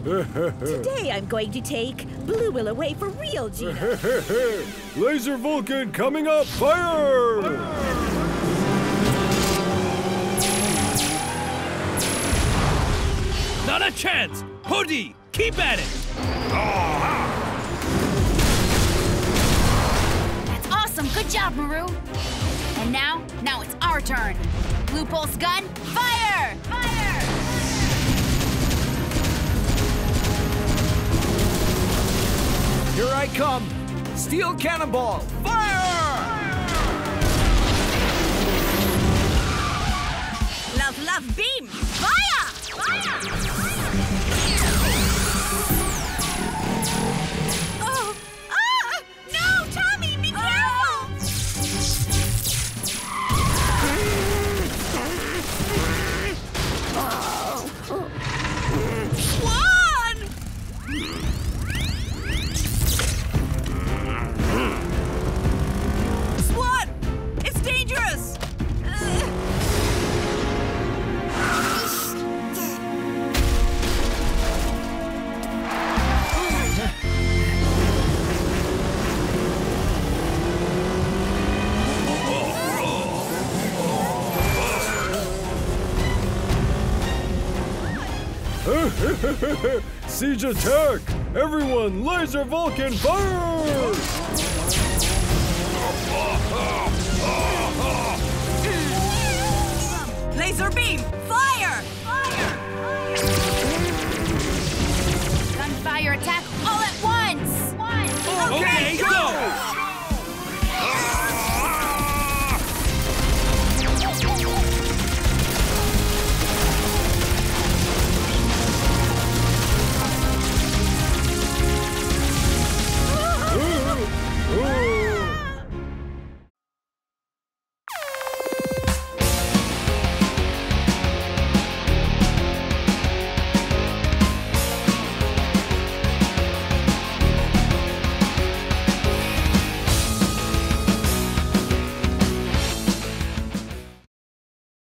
Today I'm going to take Blue Will away for real, Gina. Laser Vulcan coming up! Fire! Not a chance! Hody, keep at it! That's awesome! Good job, Maru! And now it's our turn. Blue Pulse gun, fire! Fire! Here I come! Steel cannonball, fire! Love beam, fire! Fire! Oh! Ah! No, Tommy, be careful! Swan! Swan! It's dangerous! Siege attack! Everyone, Laser Vulcan fire!